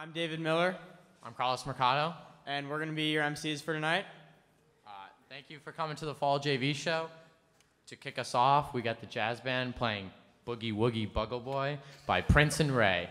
I'm David Miller, I'm Carlos Mercado. and we're going to be your MCs for tonight. Thank you for coming to the Fall JV show. To kick us off, we got the jazz band playing Boogie Woogie Buggle Boy by Prince and Ray.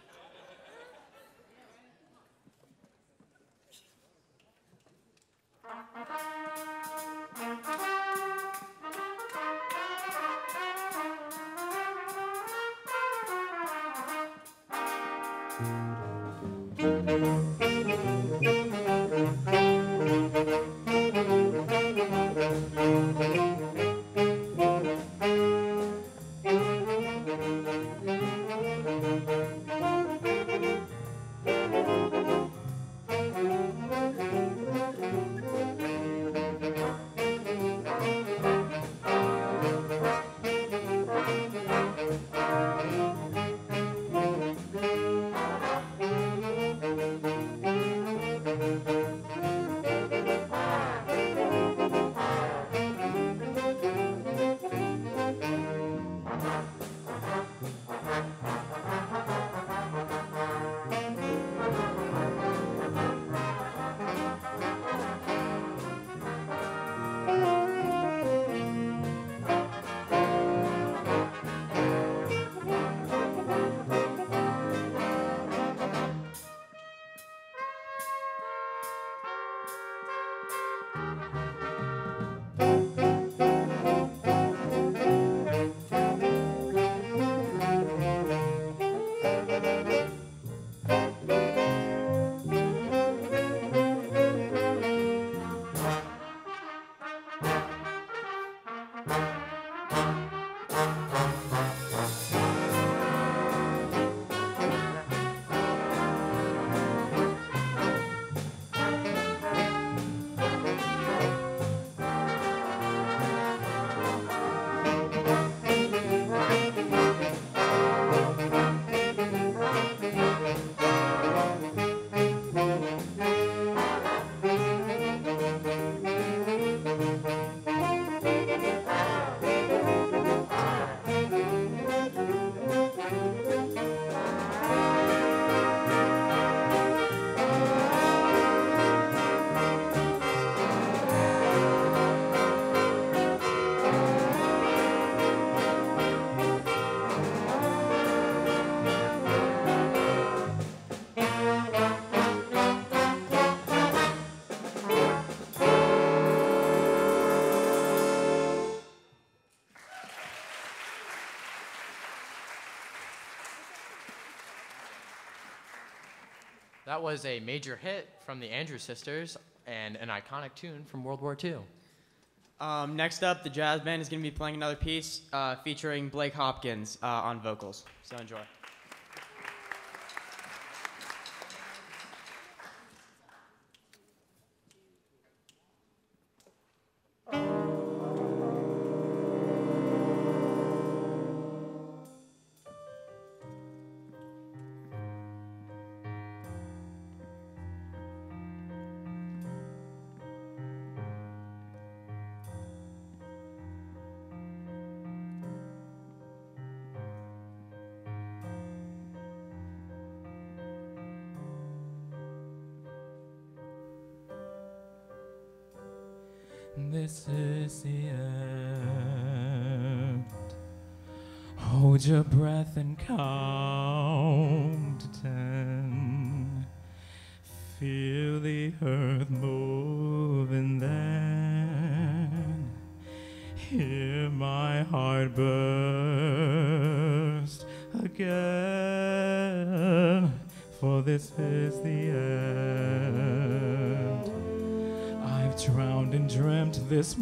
That was a major hit from the Andrews Sisters and an iconic tune from World War II. Next up, the jazz band is going to be playing another piece featuring Blake Hopkins on vocals. So enjoy. This is the end. Hold your breath and count to 10. Feel the earth move and then hear my heart burst again. For this is the end. I've drowned and dreamt this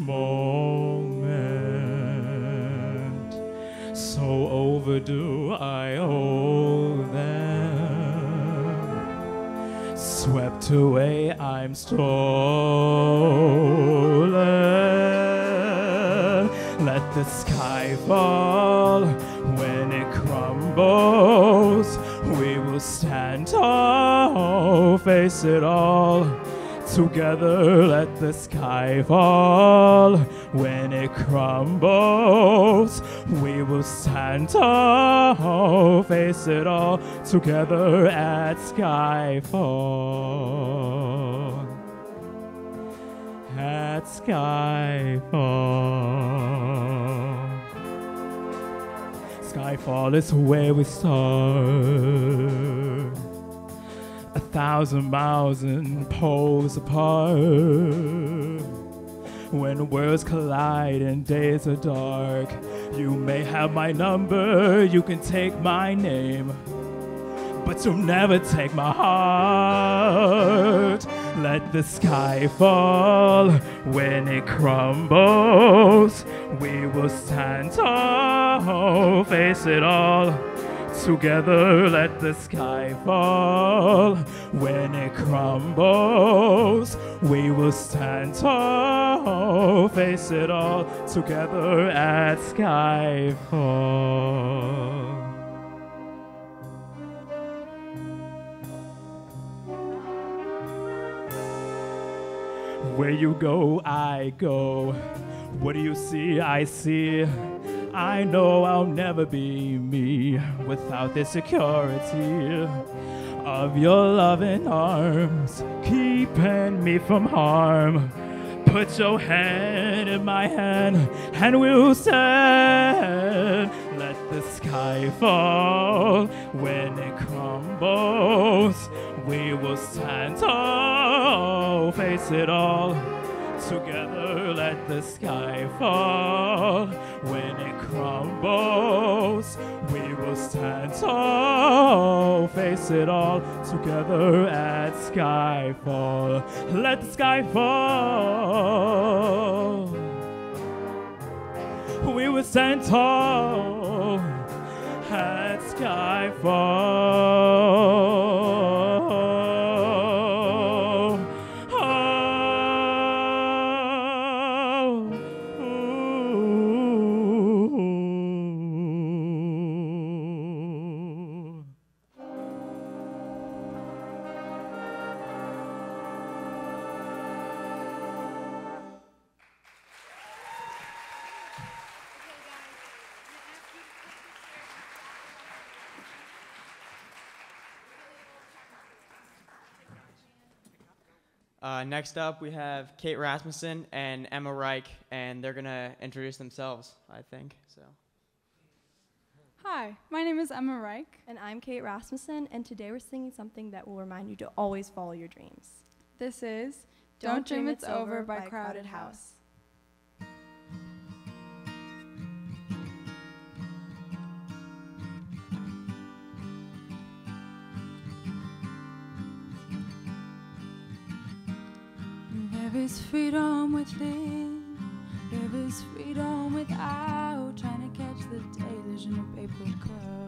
moment, so overdue I owe them. Swept away, I'm stolen. Let the sky fall. When it crumbles, we will stand tall, face it all. Together let the sky fall. When it crumbles, we will stand tall, face it all together at skyfall. At skyfall. Skyfall is where we start. 1,000 miles and poles apart. When worlds collide and days are dark, you may have my number, you can take my name, but you'll never take my heart. Let the sky fall. When it crumbles, we will stand tall, face it all together. Let the sky fall. When it crumbles, we will stand tall, face it all together at skyfall. Where you go, I go. What do you see? I see. I know I'll never be me without the security of your loving arms, keeping me from harm. Put your hand in my hand and we'll stand. Let the sky fall. When it crumbles, we will stand tall, face it all together. Let the sky fall. When it crumbles, we will stand tall, face it all together at skyfall. Let the sky fall. We will stand tall at skyfall. Next up, we have Kate Rasmussen and Emma Reich, and they're going to introduce themselves, I think. So. Hi, my name is Emma Reich. And I'm Kate Rasmussen, and today we're singing something that will remind you to always follow your dreams. This is Don't Dream It's Over by Crowded House. There is freedom within, there is freedom without, trying to catch the deluge in a paper cup.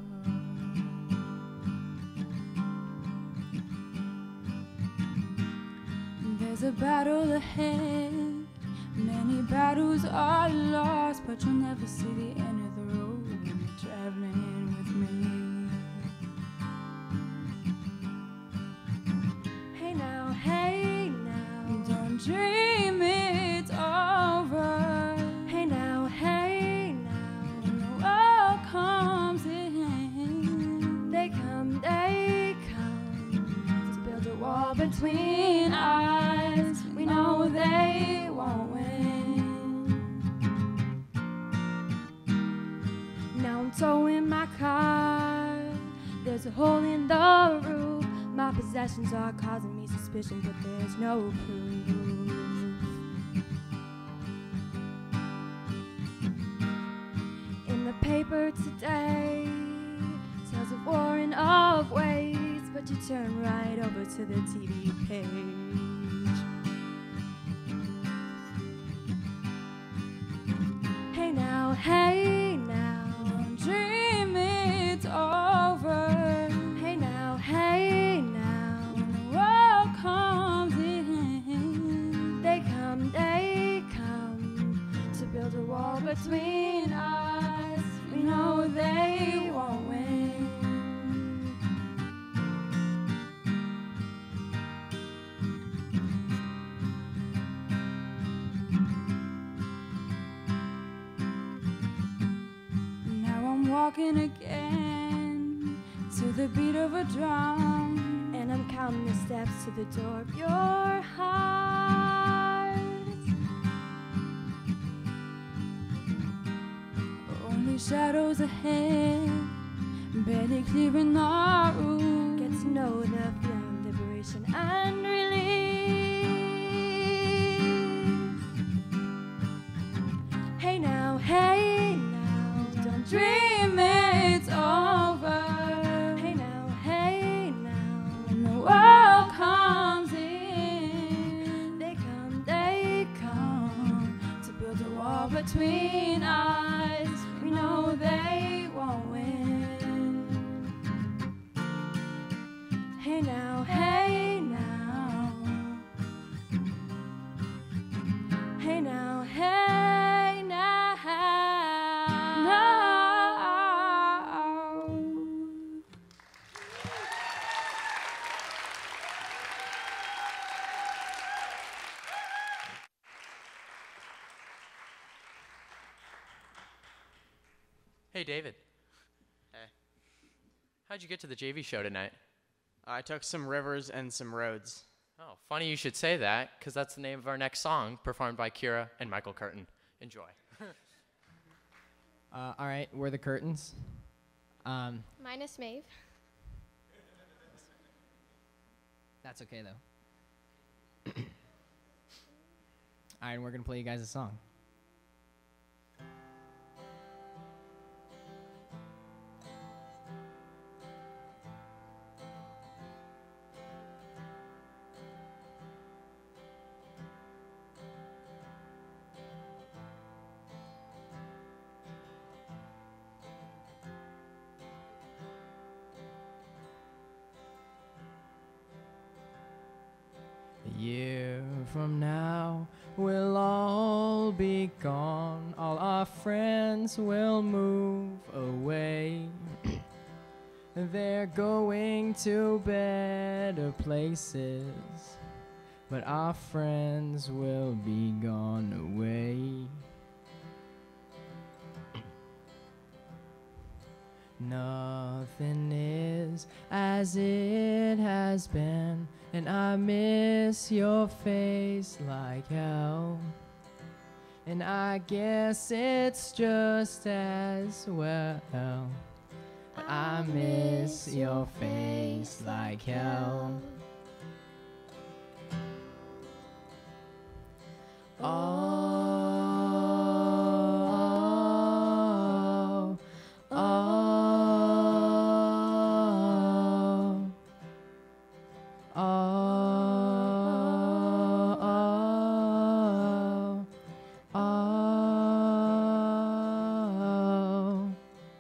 There's a battle ahead, many battles are lost, but you'll never see the end of the road when you're traveling with me. Hey now, hey now. Don't dream it's over. Hey now, hey now. When the world comes in, They come to build a wall between us. We know they won't win. Now I'm towing my car. There's a hole in the roof. My possessions are causing me suspicion, but there's no proof. In the paper today, tales of war and of waste, but you turn right over to the TV page. Hey now, hey now. don't dream it's over. Hey now, hey now. When the world comes in, They come to build a wall between us. we know they won't win. walking again to the beat of a drum, and I'm counting the steps to the door of your heart. Only shadows ahead, barely clearing the room. Get to know the feeling of liberation and release. Hey now, don't Dream it's over. Hey now, When the world comes in, they come to build a wall between us. We know they won't win. Hey now, Hey now, hey now, Hey, David. Hey. How'd you get to the JV show tonight? I took some rivers and some roads. Oh, funny you should say that, because that's the name of our next song, performed by Kira and Michael Curtin. Enjoy. All right, we're the Curtains. Minus Maeve. That's okay, though. All right, and we're going to play you guys a song. A year from now, we'll all be gone. All our friends will move away. They're going to better places, but our friends will be gone away. Nothing is as it has been, and I miss your face like hell. And I guess it's just as well, but I miss your face like hell. Oh, oh, oh, oh, oh.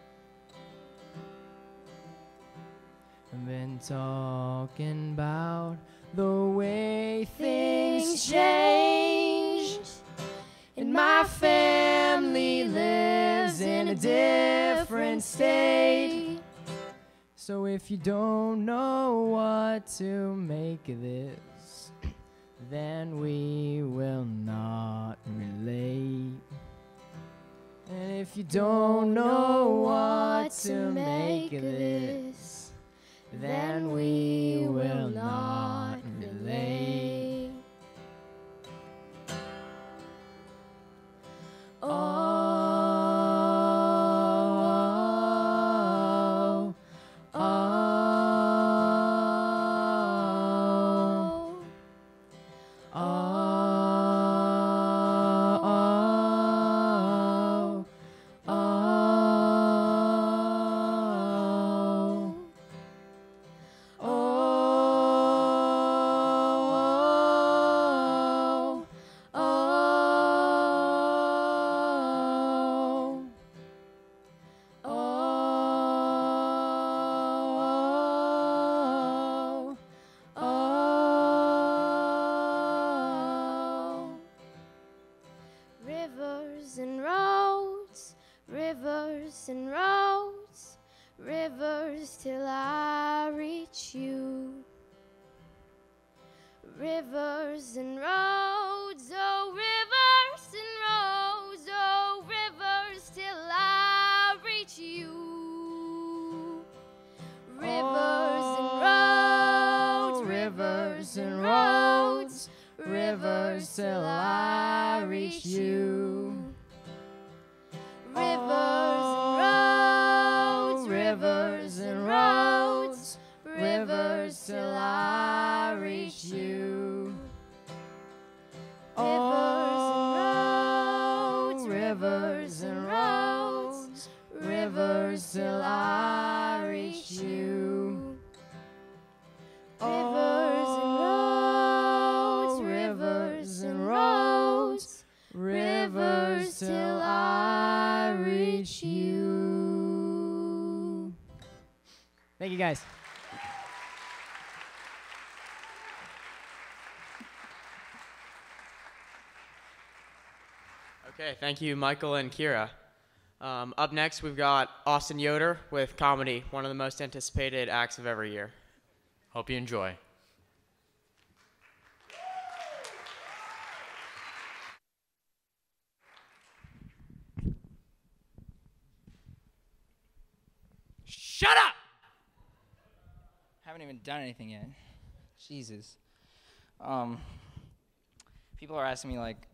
I've been talking about the way things change, and my family lives in a different state. So if you don't know what to make of this, then we will not relate. And if you don't know what to make of this, then we will not relate. Oh, oh, oh, oh, oh, oh, oh, oh. Rivers and roads, rivers and roads, rivers till I reach you. Rivers and roads, oh rivers and roads, oh rivers till I reach you. rivers and roads, rivers till I reach you. Rivers and roads, rivers till I reach you. Rivers and roads, rivers till I reach you. Rivers and roads, rivers till I reach you. Thank you, guys. Okay, thank you, Michael and Kira. Up next, we've got Austin Yoder with Comedy, one of the most anticipated acts of every year. Hope you enjoy. Shut up! Haven't even done anything yet. Jesus. People are asking me like,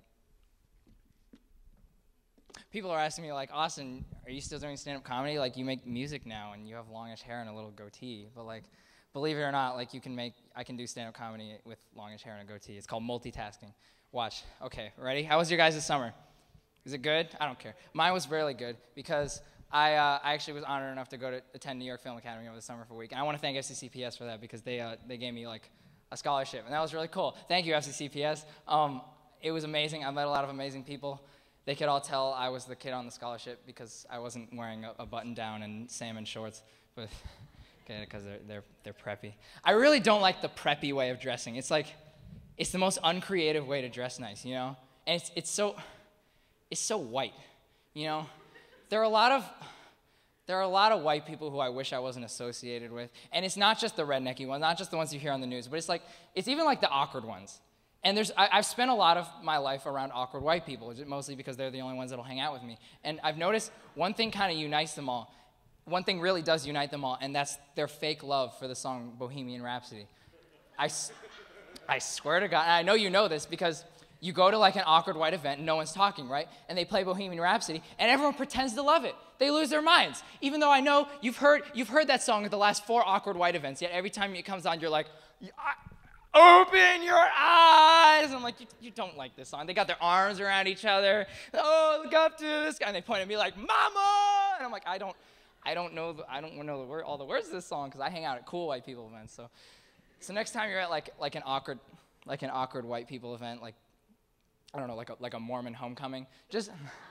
Austin, are you still doing stand-up comedy? Like, you make music now and you have longish hair and a little goatee. But like, believe it or not, like I can do stand-up comedy with longish hair and a goatee. It's called multitasking. Watch. Okay, ready? How was your guys' summer? Is it good? I don't care. Mine was really good because I actually was honored enough to go to attend New York Film Academy over the summer for a week. And I want to thank FCCPS for that because they gave me like a scholarship. And that was really cool. Thank you, FCCPS. It was amazing. I met a lot of amazing people. They could all tell I was the kid on the scholarship because I wasn't wearing a button down and salmon shorts, but because they're preppy. I really don't like the preppy way of dressing. It's like, it's the most uncreative way to dress nice, you know? And it's so white, you know? There are a lot of white people who I wish I wasn't associated with, and it's not just the rednecky ones, not just the ones you hear on the news, but it's even like the awkward ones. And I've spent a lot of my life around awkward white people, mostly because they're the only ones that'll hang out with me. And I've noticed one thing kind of unites them all. One thing really does unite them all, and that's their fake love for the song Bohemian Rhapsody. I swear to God, and I know you know this because you go to like an awkward white event and no one's talking, right? And they play Bohemian Rhapsody, and everyone pretends to love it. They lose their minds. Even though I know you've heard that song at the last 4 awkward white events, yet every time it comes on, you're like, open your eyes. And I'm like, you don't like this song. They got their arms around each other. Oh, look up to this guy. And they point at me like, Mama. And I'm like, I don't know all the words of this song because I hang out at cool white people events. So next time you're at like an awkward white people event, like I don't know, like a Mormon homecoming, just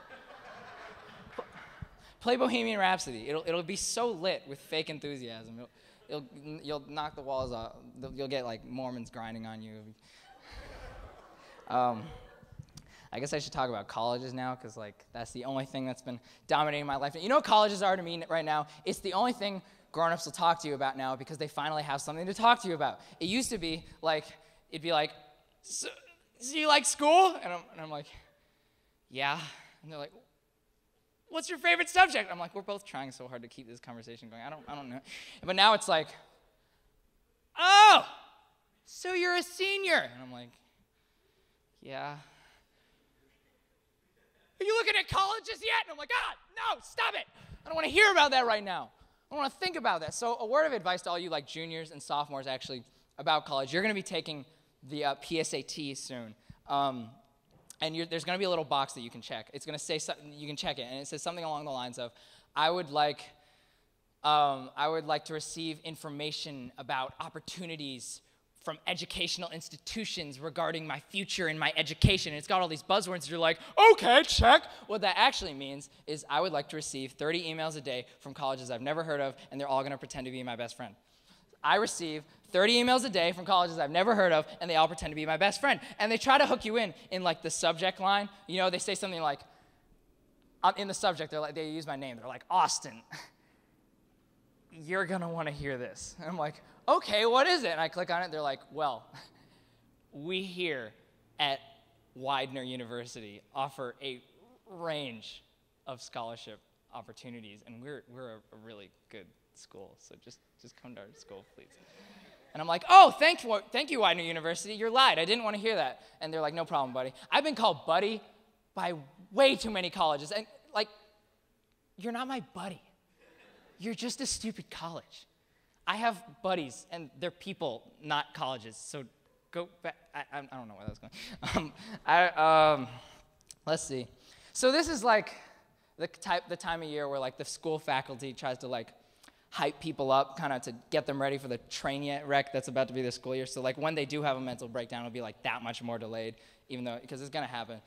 play Bohemian Rhapsody. It'll be so lit with fake enthusiasm. You'll knock the walls off. You'll get like Mormons grinding on you. I guess I should talk about colleges now because like that's the only thing that's been dominating my life. You know what colleges are to me right now? It's the only thing grown-ups will talk to you about now because they finally have something to talk to you about. It used to be like, it'd be like, so you like school? And I'm like, yeah. And they're like, what's your favorite subject? I'm like, we're both trying so hard to keep this conversation going. I don't know. But now it's like, oh, so you're a senior. And I'm like, yeah. Are you looking at colleges yet? And I'm like, no, stop it. I don't want to hear about that right now. I don't want to think about that. So a word of advice to all you like juniors and sophomores actually about college. You're going to be taking the PSAT soon. And there's going to be a little box that you can check. It's going to say something, you can check it, and it says something along the lines of, I would like to receive information about opportunities from educational institutions regarding my future and my education. And it's got all these buzzwords. You're like, okay, check. What that actually means is I would like to receive 30 emails a day from colleges I've never heard of, and they're all going to pretend to be my best friend. I receive 30 emails a day from colleges I've never heard of, and they all pretend to be my best friend. And they try to hook you in like the subject line. You know, they say something like, in the subject, they use my name. They're like, Austin, you're gonna want to hear this. And I'm like, okay, what is it? And I click on it. They're like, well, we here at Widener University offer a range of scholarship opportunities, and we're a really good school. So just come to our school, please. And I'm like, oh, thank you, Widener University. You're lied. I didn't want to hear that. And they're like, no problem, buddy. I've been called buddy by way too many colleges. And, like, you're not my buddy. You're just a stupid college. I have buddies, and they're people, not colleges. So go back. I don't know where that was going. Let's see. So this is, like, the time of year where, like, the school faculty tries to, like, hype people up kind of to get them ready for the train wreck that's about to be the school year. So like when they do have a mental breakdown, it'll be like that much more delayed, even though, because it's going to happen.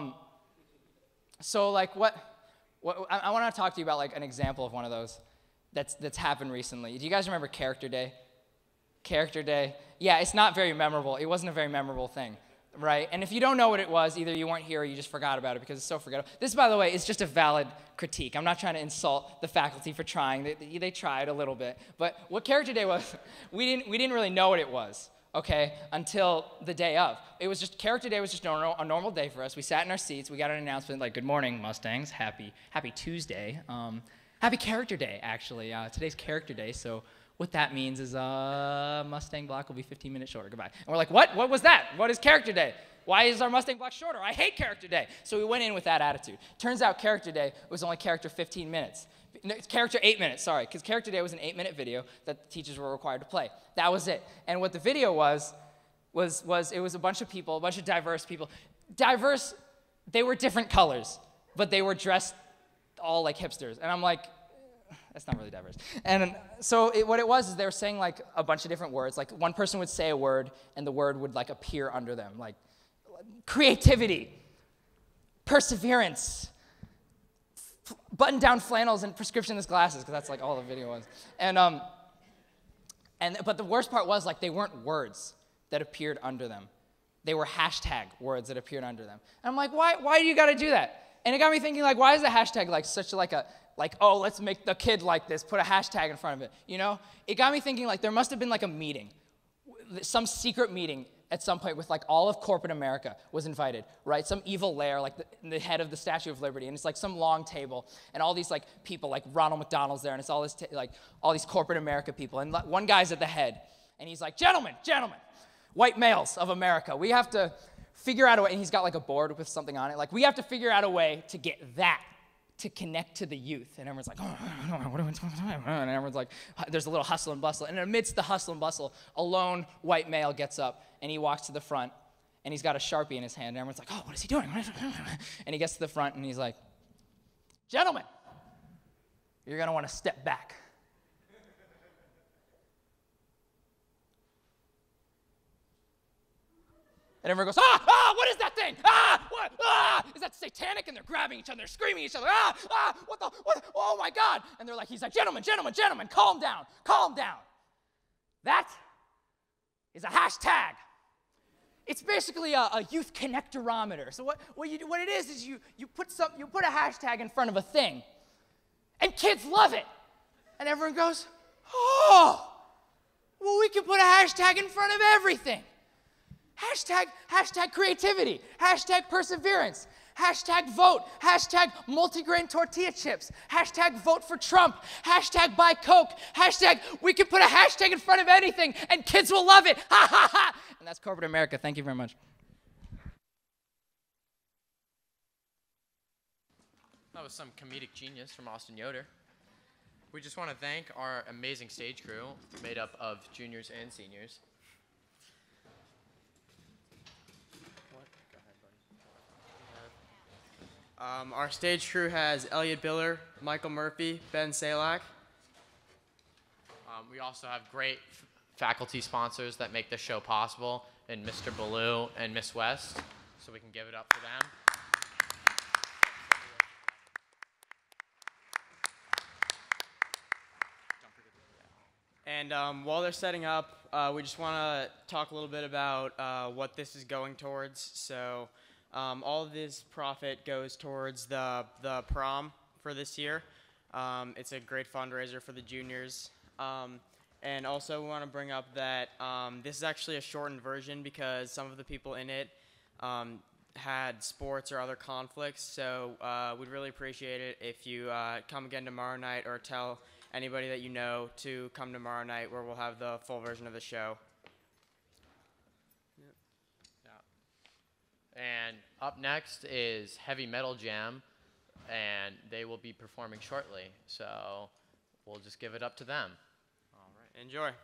So like what I want to talk to you about like an example of one of those that's happened recently. Do you guys remember Character Day? Character Day? Yeah, it's not very memorable. It wasn't a very memorable thing. Right? And if you don't know what it was, either you weren't here or you just forgot about it because it's so forgettable. This, by the way, is just a valid critique. I'm not trying to insult the faculty for trying. They tried a little bit. But what Character Day was, we didn't really know what it was, okay, until the day of. It was just, Character Day was just a normal day for us. We sat in our seats. We got an announcement like, good morning, Mustangs. Happy Tuesday. Happy Character Day, actually. Today's Character Day, so what that means is Mustang block will be 15 minutes shorter. Goodbye. And we're like, what? What was that? What is Character Day? Why is our Mustang block shorter? I hate Character Day. So we went in with that attitude. Turns out Character Day was only character 15 minutes. No, character 8 minutes, sorry, because Character Day was an 8-minute video that the teachers were required to play. That was it. And what the video was it was a bunch of people, a bunch of diverse people. Diverse, they were different colors, but they were dressed all like hipsters. And I'm like, that's not really diverse. And so what it was is they were saying like a bunch of different words. Like one person would say a word and the word would like appear under them. Like creativity, perseverance, button-down flannels and prescriptionless glasses, because that's like all the video was. But the worst part was like they weren't words that appeared under them. They were hashtag words that appeared under them. And I'm like, why do you got to do that? And it got me thinking like, why is the hashtag like such like a oh, let's make the kid like this, put a hashtag in front of it, you know? It got me thinking like there must have been like a meeting, some secret meeting at some point with like all of corporate America was invited, right? Some evil lair, like the head of the Statue of Liberty, and it's like some long table, and all these like people, like Ronald McDonald's there, and it's all this like all these corporate America people, and one guy's at the head, and he's like, gentlemen, white males of America, we have to figure out a way, and he's got like a board with something on it, like we have to figure out a way to get that to connect to the youth. And everyone's like, oh, what are we talking about? And everyone's like, there's a little hustle and bustle. And amidst the hustle and bustle, a lone white male gets up and he walks to the front and he's got a Sharpie in his hand. And everyone's like, oh, what is he doing? And he gets to the front and he's like, gentlemen, you're going to want to step back. And everyone goes, what is that thing? What? Is that satanic? And they're grabbing each other, they're screaming at each other, what, oh my God. And they're like, he's like, gentlemen, calm down. That is a hashtag. It's basically a youth connectorometer. So what it is you put a hashtag in front of a thing, and kids love it. And everyone goes, oh, well, we can put a hashtag in front of everything. Hashtag creativity, hashtag perseverance, hashtag vote, hashtag multigrain tortilla chips, hashtag vote for Trump, hashtag buy Coke, hashtag we can put a hashtag in front of anything and kids will love it, ha ha ha. And that's corporate America. Thank you very much. That was some comedic genius from Austin Yoder. We just want to thank our amazing stage crew made up of juniors and seniors. Our stage crew has Elliot Biller, Michael Murphy, Ben Salak. We also have great faculty sponsors that make this show possible, and Mr. Ballou and Miss West, so we can give it up for them. And while they're setting up, we just want to talk a little bit about what this is going towards. So all of this profit goes towards the prom for this year. It's a great fundraiser for the juniors. And also we want to bring up that this is actually a shortened version because some of the people in it had sports or other conflicts. So we'd really appreciate it if you come again tomorrow night or tell anybody that you know to come tomorrow night where we'll have the full version of the show. And up next is Heavy Metal Jam, and they will be performing shortly. So we'll just give it up to them. All right, enjoy.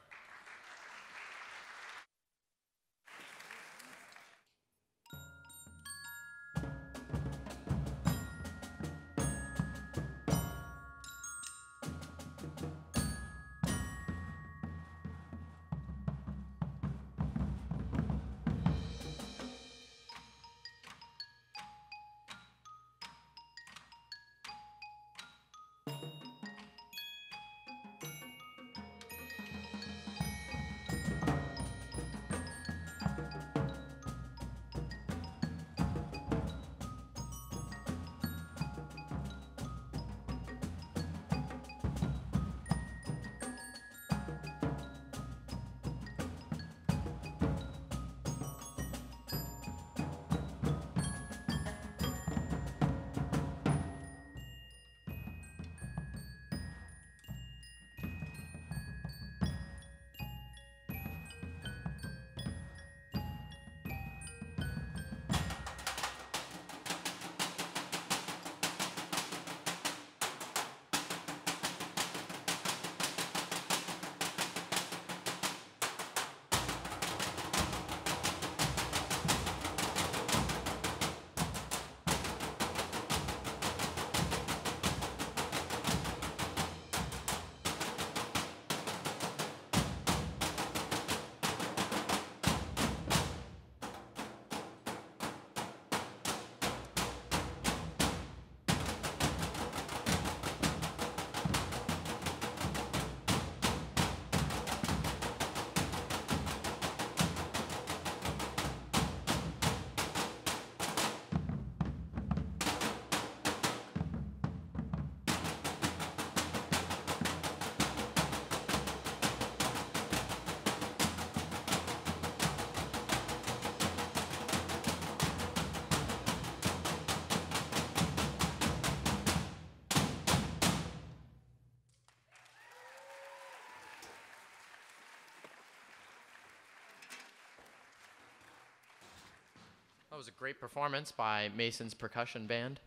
That was a great performance by Mason's percussion band.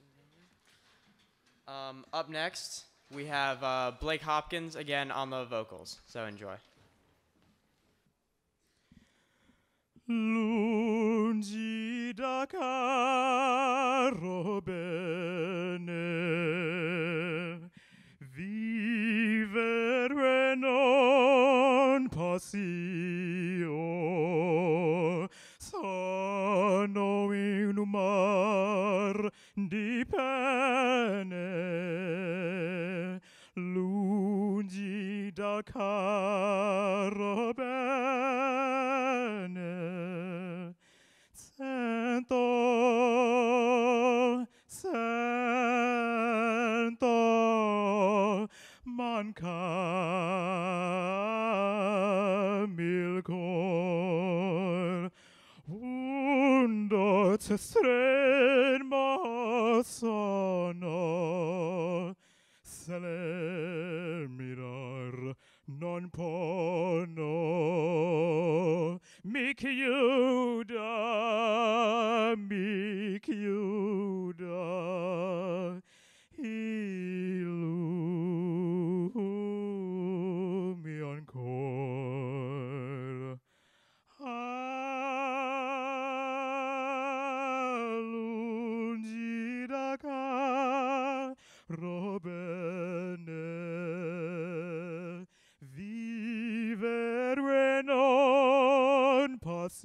Up next, we have Blake Hopkins again on the vocals, so enjoy. Lungi da caro bene, vivere non passio, sono in un mar di pene, lungi da caro bene, sento, mancami il cor, undo strenmo sono, se le mirar non pono, mi chiuda illumi ancor. Lungi da caro bene, vivere non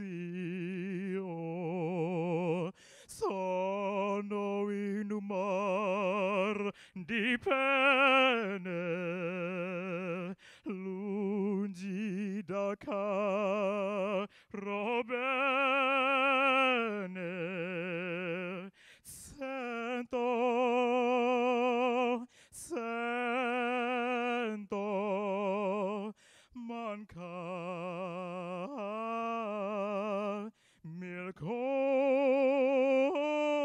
passio, sono in un mar di pene, lungi da caro bene, sento, mancami il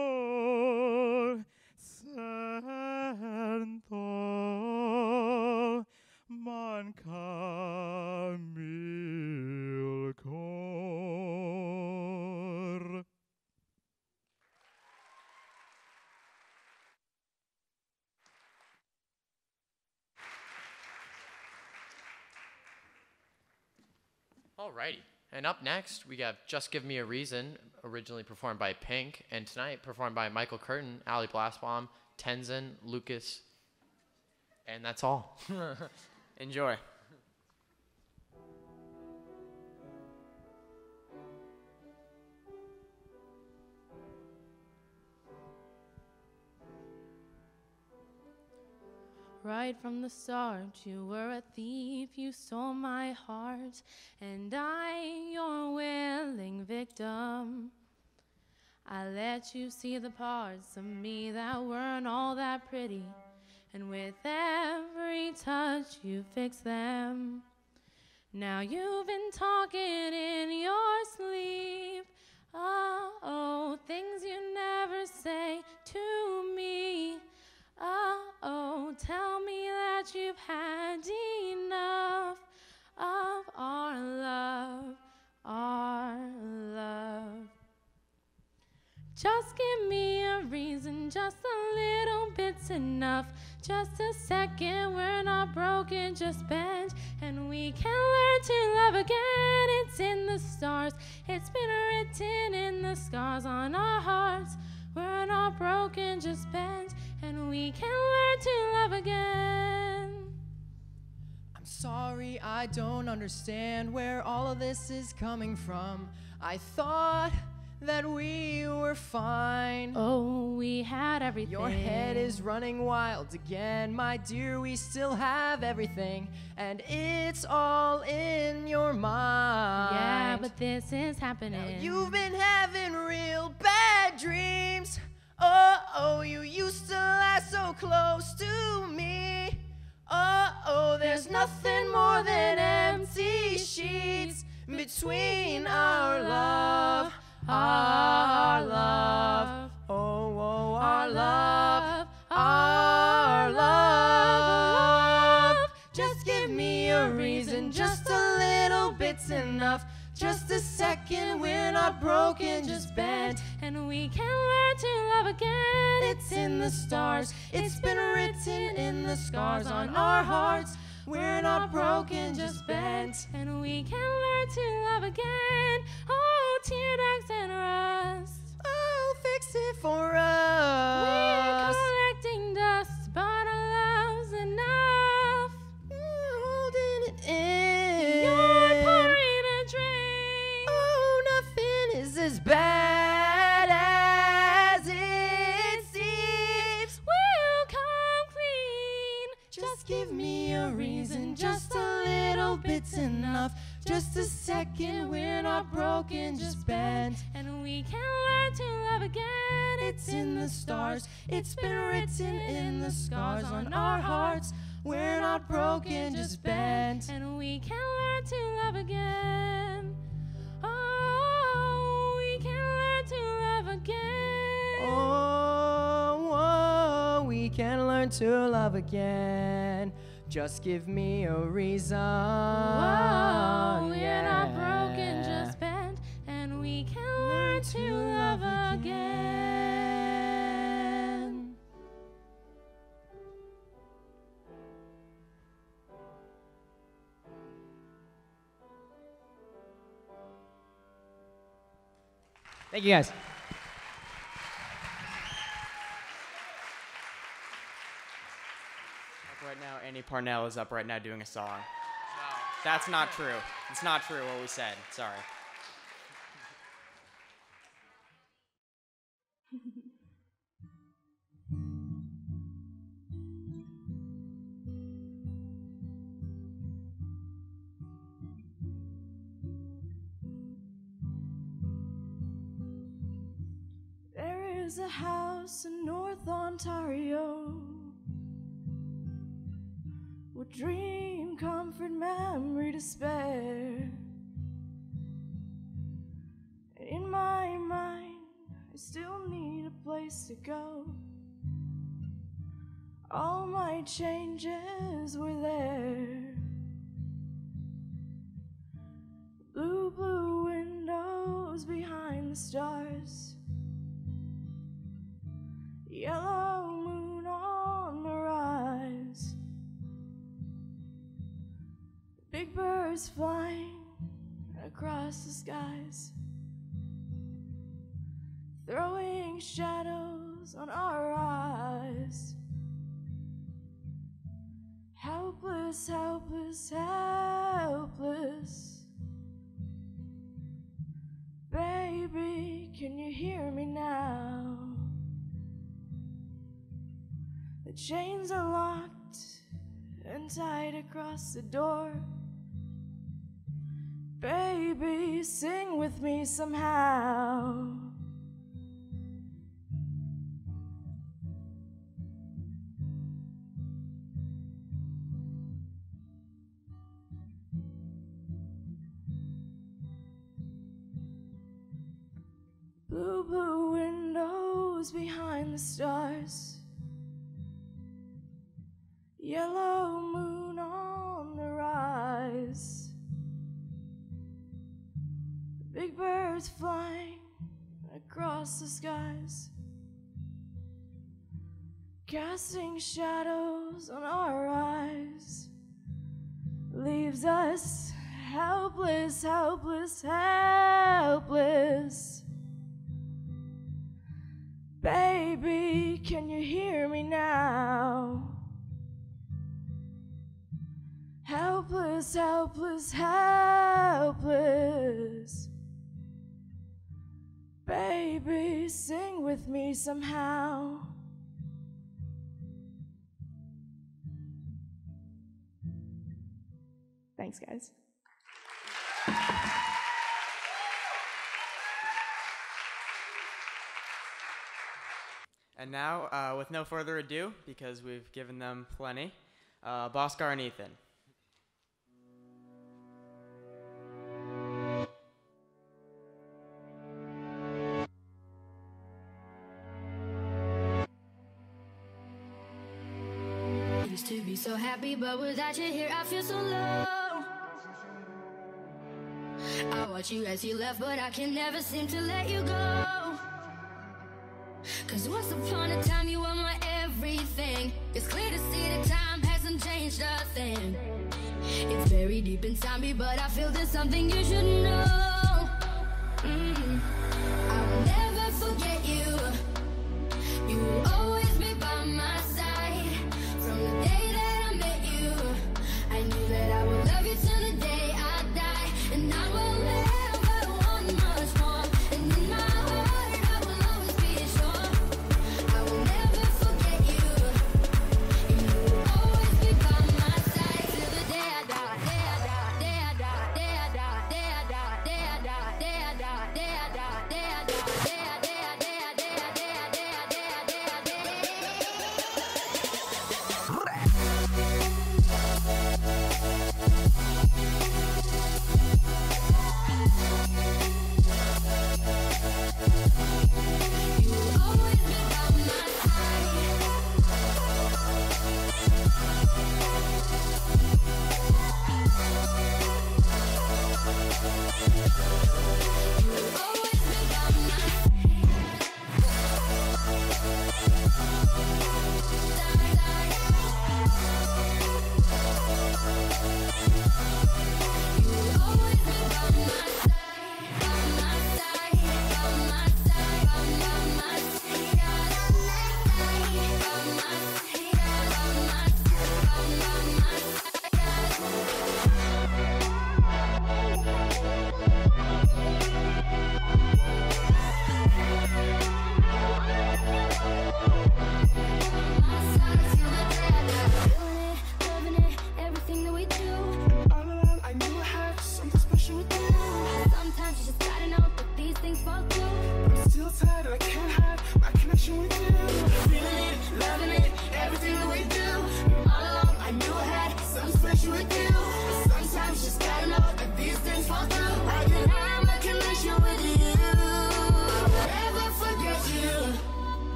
cor, sento, Alrighty. And up next, we have Just Give Me a Reason, originally performed by Pink, and tonight performed by Michael Curtin, Ali Blasbaum, Tenzin, Lucas, and that's all. Enjoy. Right from the start, you were a thief, you stole my heart, and I, your willing victim. I let you see the parts of me that weren't all that pretty, and with every touch, you fixed them. Now you've been talking in your sleep, oh, things you never say to me. Oh, tell me that you've had enough of our love, our love. Just give me a reason, just a little bit's enough. Just a second, we're not broken, just bent, and we can learn to love again. It's in the stars, it's been written in the scars on our hearts. We're not broken, just bent, and we can learn to love again. I'm sorry, I don't understand where all of this is coming from. I thought that we were fine. Oh, we had everything. Your head is running wild again, my dear. We still have everything, and it's all in your mind. Yeah, but this is happening. Now you've been having real bad dreams. Oh, you used to lie so close to me. Oh, there's nothing more than empty sheets between our love, our love. Oh, our love, our love. Just give me a reason, just a little bit's enough. Just a second, we're not broken, just bent, and we can learn to love again. It's in the stars, it's been written in the scars on our hearts. We're not broken, just bent, and we can learn to love again. Oh, tear ducts and rust, I'll fix it for us. We're collecting dust, but our love's enough. You're holding it in. You're pouring a drink. Is as bad as it seems. We'll come clean. Just give me a reason, just a little bit's enough. Just a second, we're not broken, just bent, and we can learn to love again. It's in the stars, it's been written in the scars on our hearts. We're not broken, just bent, and we can learn to love again. To love again. Oh, we can learn to love again. Just give me a reason. Whoa, we're not broken, just bent, and we can learn to love again. Thank you, guys. Right now, Annie Parnell is up right now doing a song. No. That's not true. It's not true what we said. Sorry. There's a house in North Ontario, where dream, comfort, memory, despair. In my mind, I still need a place to go. All my changes were there. Blue, blue windows behind the stars. Yellow moon on the rise. Big birds flying across the skies, throwing shadows on our eyes. Helpless, helpless, helpless. Baby, can you hear me now? The chains are locked and tied across the door. Baby, sing with me somehow. Blue, blue windows behind the stars, yellow moon on the rise, big birds flying across the skies, casting shadows on our eyes, leaves us helpless, helpless, helpless. Baby, can you hear me now? Helpless, helpless, helpless. Baby, sing with me somehow. Thanks, guys. And now, with no further ado, because we've given them plenty, Bhaskar and Ethan. Used to be so happy, but without you here, I feel so low. I watch you as you left, but I can never seem to let you go. Cause once upon a time you were my everything. It's clear to see that time hasn't changed a thing. It's very deep inside me, but I feel there's something you should know. I will never forget you. You will always be by my side. From the day that I met you, I knew that I would love you till the day I die. And I will never want much more. And in my heart I will always be sure. I will never forget you. And you will always be by my side till the day I die. Day I die, day I die, day I die, day I die, day I die, day I die, day I die.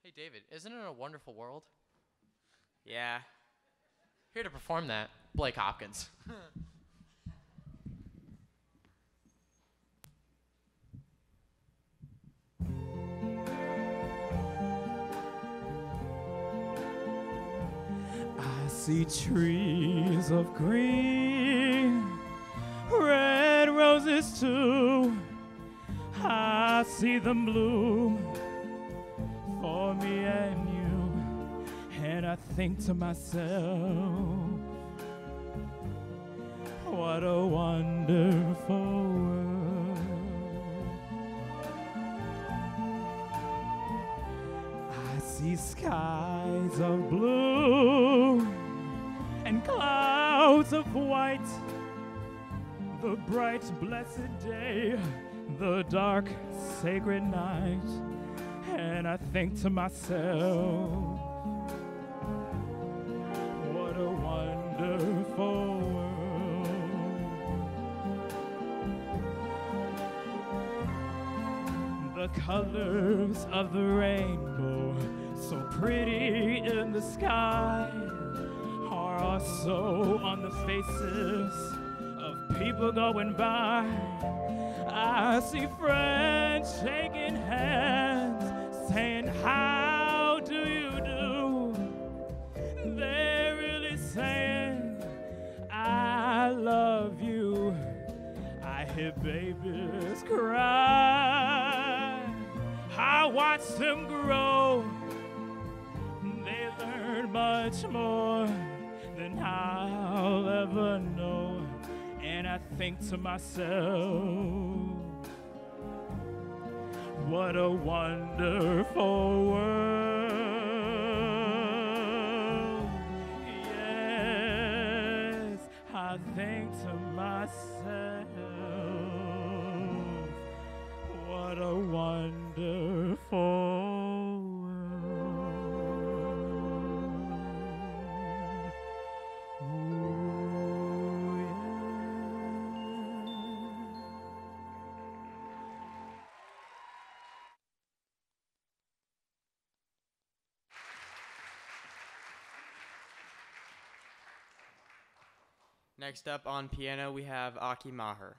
Hey, David, isn't it a wonderful world? Yeah. Here to perform that, Blake Hopkins. I see trees of green, red roses too. I see them bloom for me and you, and I think to myself, what a wonderful world. I see skies of blue and clouds of white, the bright blessed day, the dark sacred night, and I think to myself, what a wonderful world. The colors of the rainbow, so pretty in the sky, are also on the faces of people going by. I see friends shaking hands, saying, how do you do? They're really saying, I love you. I hear babies cry. I watch them grow. They learn much more than I'll ever know. And I think to myself, what a wonderful world. Yes, I think to myself, what a wonderful world. Ooh, yeah. Next up on piano, we have Aki Maher.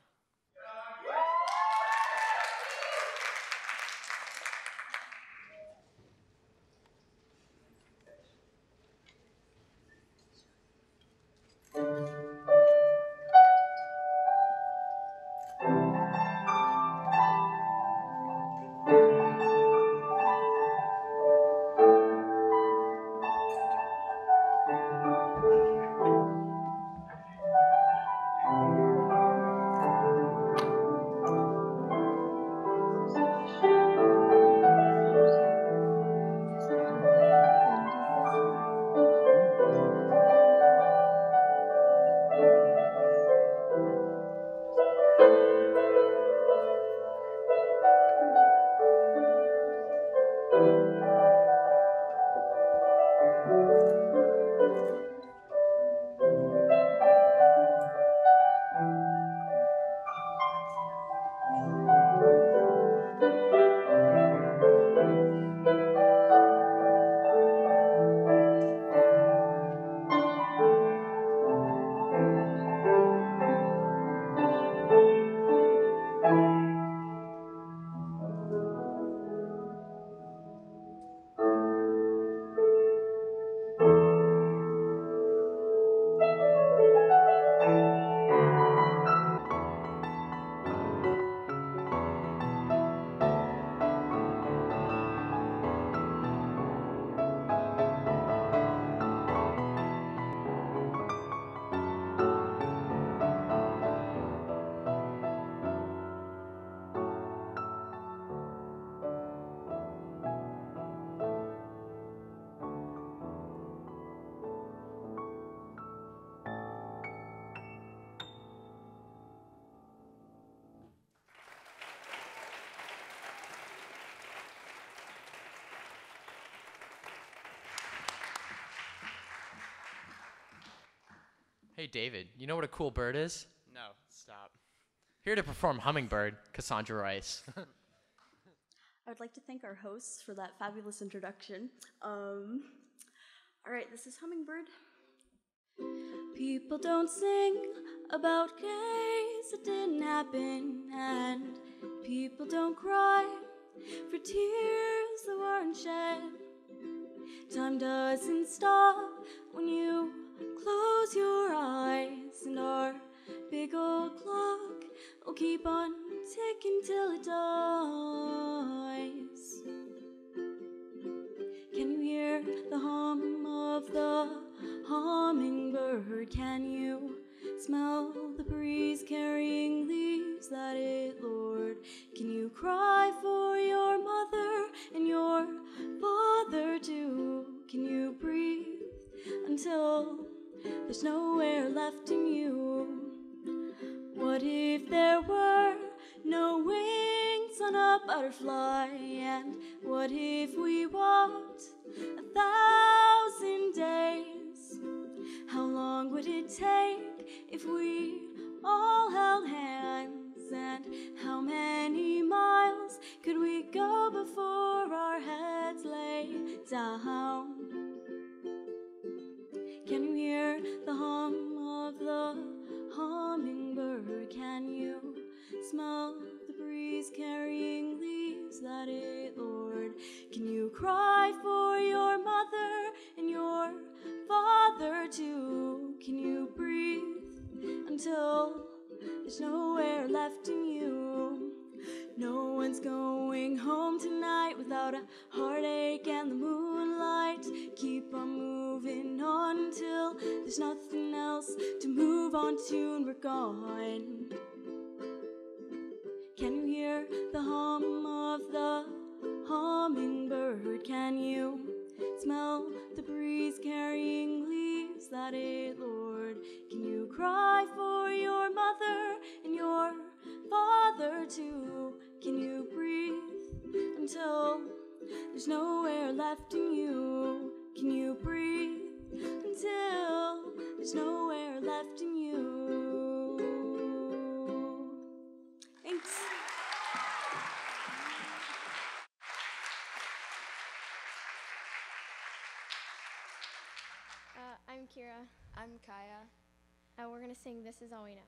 Hey, David, you know what a cool bird is? No, stop. Here to perform Hummingbird, Cassandra Rice. I'd like to thank our hosts for that fabulous introduction. All right, this is Hummingbird. People don't sing about gays that didn't happen, and people don't cry for tears that weren't shed. Time doesn't stop when you close your eyes, and our big old clock will keep on ticking till it dies. Can you hear the hum of the hummingbird? Can you smell the breeze carrying leaves that it lured? Can you cry for your mother and your father too? Can you breathe until there's nowhere left in you? What if there were no wings on a butterfly? And what if we walked 1,000 days? How long would it take if we all held hands? And how many miles could we go before our heads lay down? Can you hear the hum of the hummingbird? Can you smell the breeze carrying leaves that it lured? Can you cry for your mother and your father too? Can you breathe until there's nowhere left in you? No one's going home tonight without a heartache and the moonlight. Keep on moving on until there's nothing else to move on to and we're gone. Can you hear the hum of the hummingbird? Can you smell the breeze carrying leaves that it lured? Can you cry for your mother and your father too? Can you breathe until there's nowhere left in you? Can you breathe until there's nowhere left in you? Thanks. I'm Kira. I'm Kaya. And we're going to sing This Is All We Know.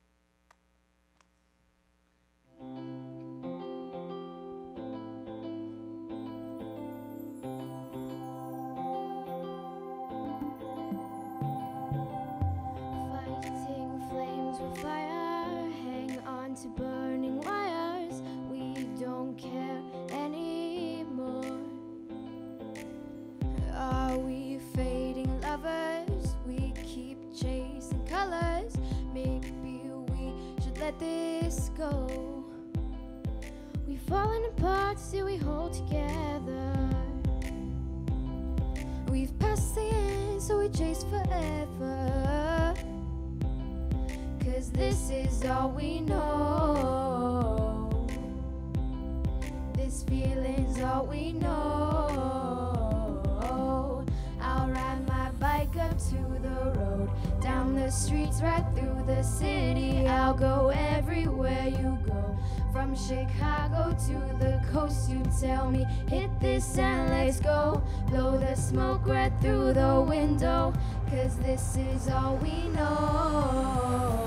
Fighting flames with fire, hang on to burning wires. We don't care anymore. Are we fading lovers? We keep chasing colors. Maybe we should let this go. We've fallen apart, still we hold together. We've passed the end, so we chase forever. 'Cause this is all we know. This feeling's all we know. I'll ride my bike up to the road, down the streets, right through the city. I'll go everywhere you go, from Chicago to the coast. You tell me, hit this and let's go. Blow the smoke right through the window, 'cause this is all we know.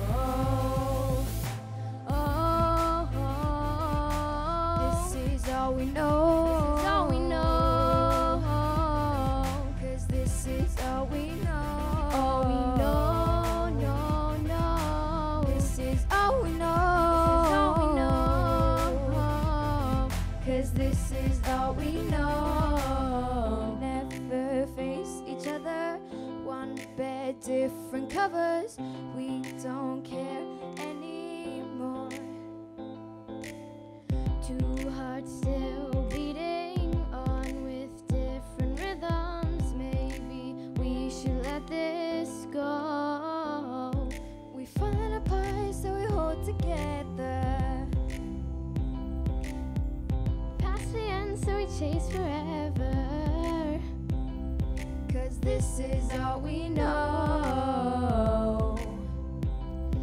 This is all we know. This is all we know. 'Cause this is all we know. All we know, no, no. This is all we know. This is all we know. 'Cause this is all we know. Never face each other, one bed, different covers. We don't care anymore. Two hearts still beating on with different rhythms. Maybe we should let this go. We've fallen apart, so we hold together. Past the end, so we chase forever. 'Cause this is all we know.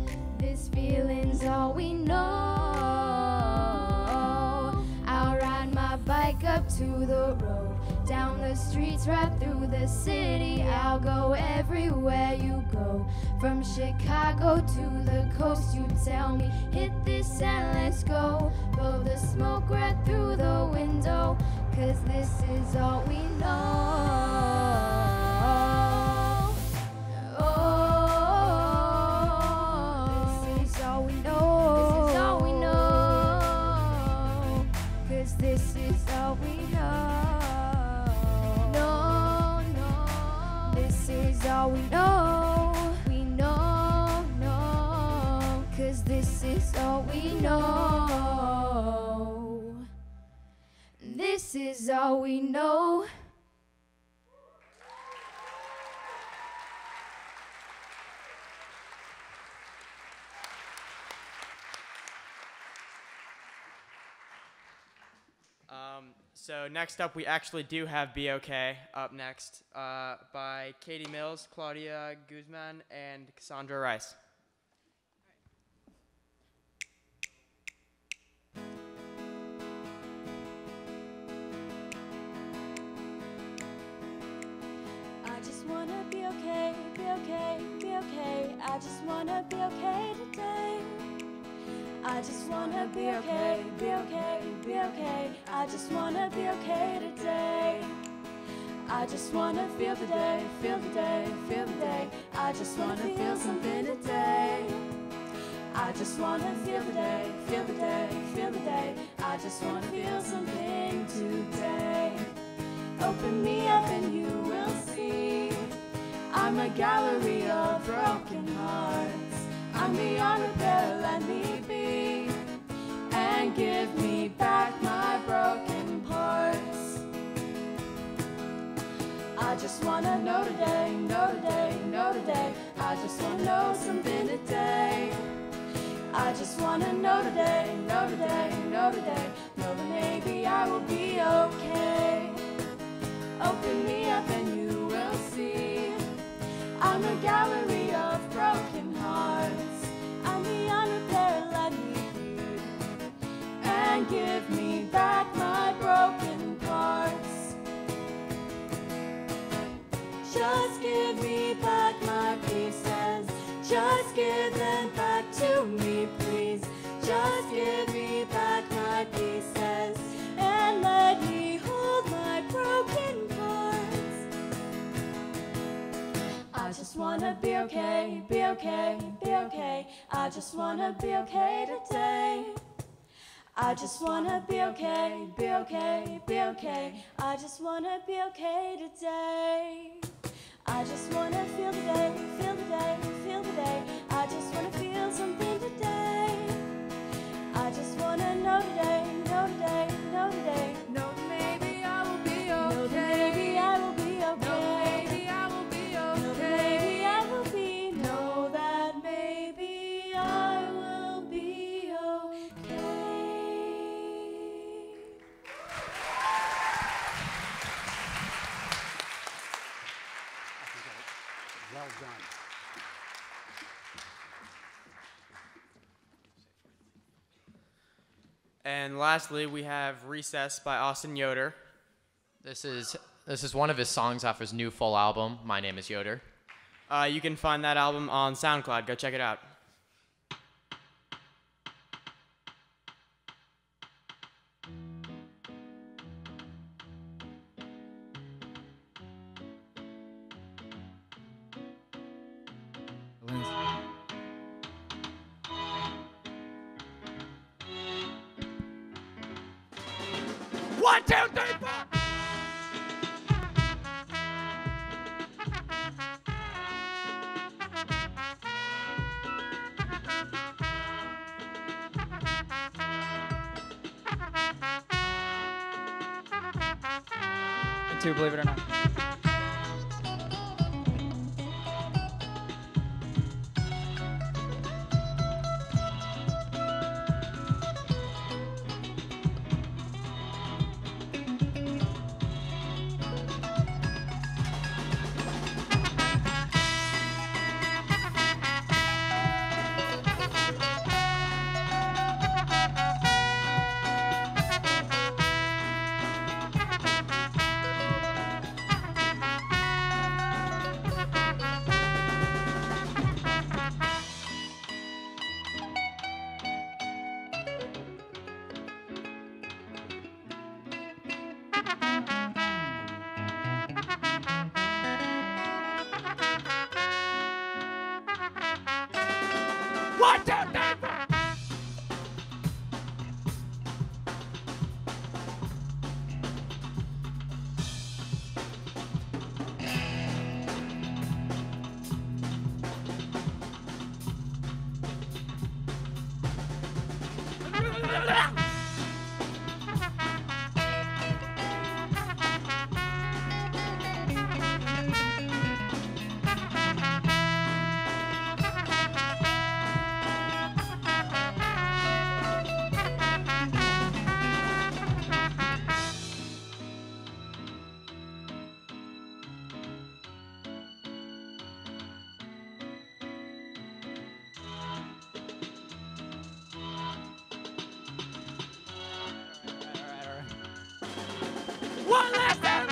This feeling's all we know. I'll ride bike up to the road, down the streets, right through the city. I'll go everywhere you go, from Chicago to the coast. You tell me, hit this and let's go. Blow the smoke right through the window, 'cause this is all we know. This is all we know. No, no. This is all we know. We know, no. 'Cause this is all we know. This is all we know. So next up, we actually do have Be Okay up next by Katie Mills, Claudia Guzman, and Cassandra Rice. I just wanna be okay, be okay, be okay. I just wanna be okay today. I just wanna be okay, be okay, be okay. I just wanna be okay today. I just wanna feel the day, feel the day, feel the day. I just wanna feel something today. I just wanna feel the day, feel the day, feel the day. I just wanna feel something today. Open me up and you will see I'm a gallery of broken hearts. I'm beyond repair, let me be, and give me back my broken parts. I just wanna know today, know today, know today. I just wanna know something today. I just wanna know today, know today, know today. Know that maybe I will be okay. Open me up and you will see I'm a gallery of broken hearts. I'm beyond repair, let me be, and give me back my broken parts. Just give me back my pieces. Just give them back to me, please. Just give me back my pieces and let me hold my broken parts. I just wanna be okay, be okay, be okay. I just wanna be okay today. I just wanna be okay, be okay, be okay. I just wanna be okay today. I just wanna feel the day, feel the day, feel the day. I just wanna feel something today. I just wanna know today, know today, know today. Know that maybe I will be okay. Know that maybe I will be okay. Know that maybe I will be okay. Know that maybe I will be. Know that maybe I will be okay. Well done. And lastly, we have Recess by Austin Yoder. This is one of his songs off his new full album, My Name is Yoder. You can find that album on SoundCloud. Go check it out. One, two, three, four. And two, believe it or not. 1, 2, 3, 4. One last time.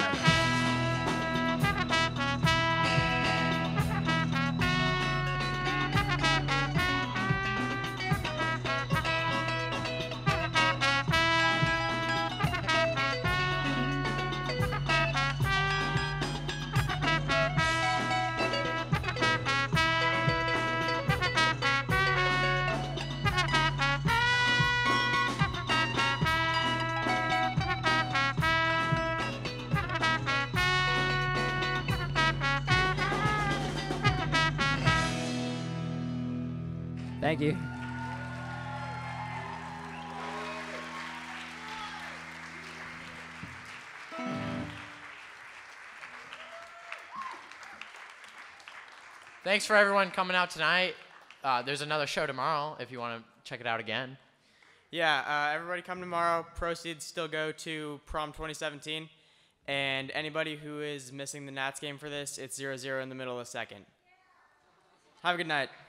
Thank you. Thanks for everyone coming out tonight. There's another show tomorrow if you want to check it out again. Yeah, everybody come tomorrow. Proceeds still go to prom 2017. And anybody who is missing the Nats game for this, it's 0-0 in the middle of the second. Have a good night.